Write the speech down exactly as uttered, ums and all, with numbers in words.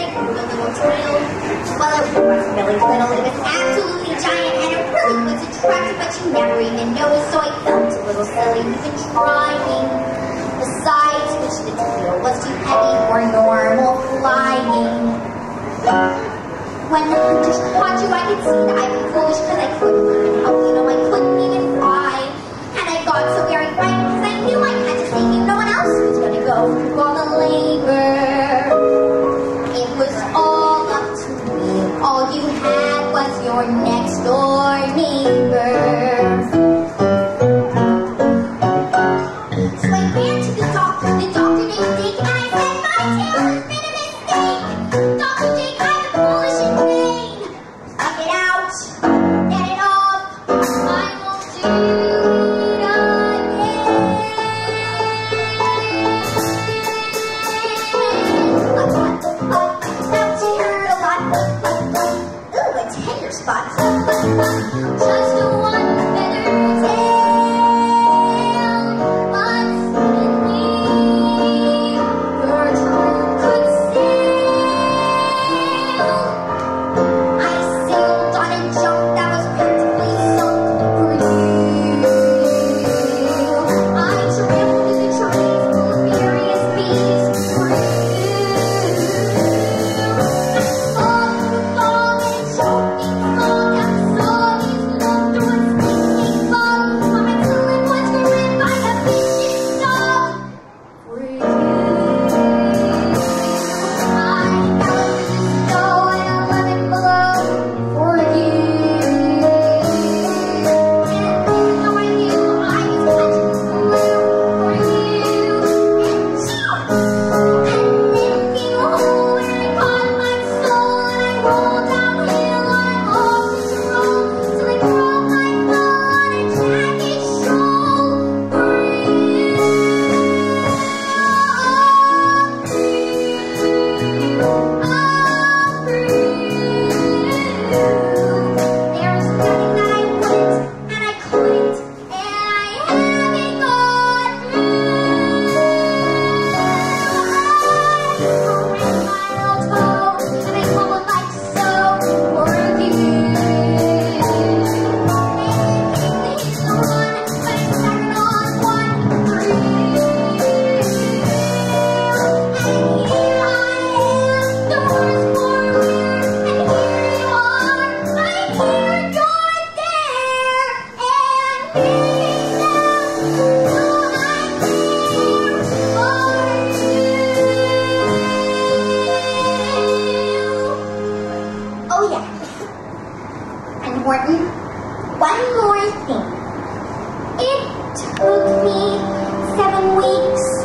it grew a little tail. Well, it wasn't really little, it was absolutely giant, and it really was attractive, but you never even noticed, so I felt a little silly even trying. Besides which, the tail was too heavy for normal flying. When the hunters caught you, I could see that I'd be foolish because I couldn't even help, you know, I couldn't even fly. And I got so very frightened because I knew I had to save you. No one else was going to go through all the labor. It was all up to me. All you had was your next door neighbor. So I ran to the doctor, the doctor named Dick, and I said, my tail has been a mistake. Doctor Dick, I'm foolish and vain. Suck it out, get it off, I won't do it again. What, what, what, that's hurt a lot. Ooh, a tender spot. Just a one feather tail, but suddenly Gertrude could sail. I sailed on a jump that was practically sunk for you. I trampled through the trees full of furious bees for you. I fought through the fog and choking fog and saw these loved ones sneaking fog. My tulip was gripped by a vicious dog for you. I fell through the snow and a lemon below for you. And even though I knew I was catching flu for you, and shoot! And then came a hole where I caught my soul, and I rolled downhill on an awful roll till I broke my fall on a jagged shoal for you. There's nothing that I wouldn't, and I couldn't, and I haven't got through. I ran my little toe, and I fumbled like so for you. Maybe it's the one, but I started on one for you. And here I am, doors forward, and here you are, right here, you're there, and maybe now, so I'm here for you. Oh yeah, and Horton, one more thing. It took me seven weeks